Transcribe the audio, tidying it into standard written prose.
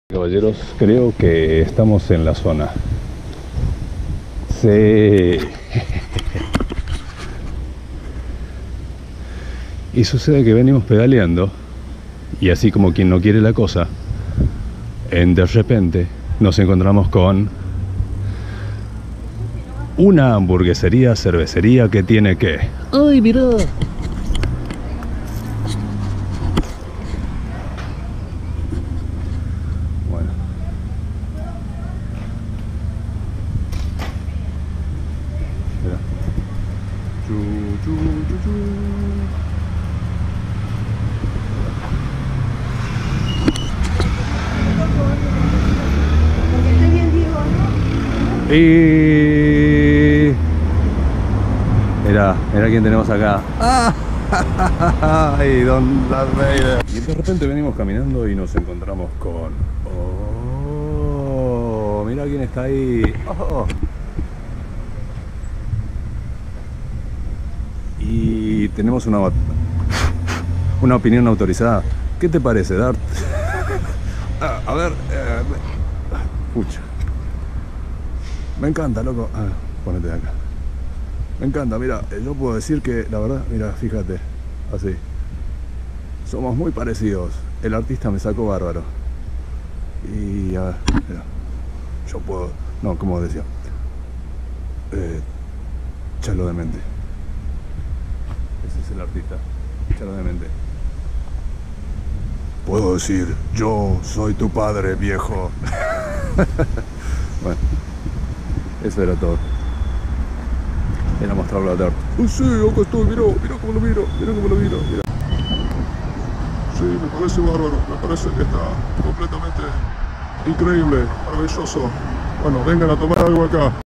Caballeros, creo que estamos en la zona. Sí. Y sucede que venimos pedaleando y así como quien no quiere la cosa, de repente nos encontramos con una hamburguesería, cervecería que tiene que... ¡Ay, mirá! Bueno. Mirá. Y... Mirá quién tenemos acá. ¡Ay, Don Darth Vader! Y de repente venimos caminando y nos encontramos con... ¡Oh! Mirá quién está ahí. ¡Oh! Y tenemos una opinión autorizada. ¿Qué te parece, Darth? A ver... pucha. Me encanta, loco. Ponete de acá. Me encanta, mira, yo puedo decir que, la verdad, mira, fíjate, así. Somos muy parecidos. El artista me sacó bárbaro. Y, a ver, mira. Yo puedo... No, como decía. Chalo de mente. Ese es el artista. Chalo de mente. Puedo decir, yo soy tu padre, viejo. Bueno. Eso era todo. Era mostrarlo a Darth. ¡Oh, sí! Acá estoy, mirá cómo lo miro, mirá. Sí, me parece bárbaro, me parece que está completamente increíble, maravilloso. Bueno, vengan a tomar algo acá.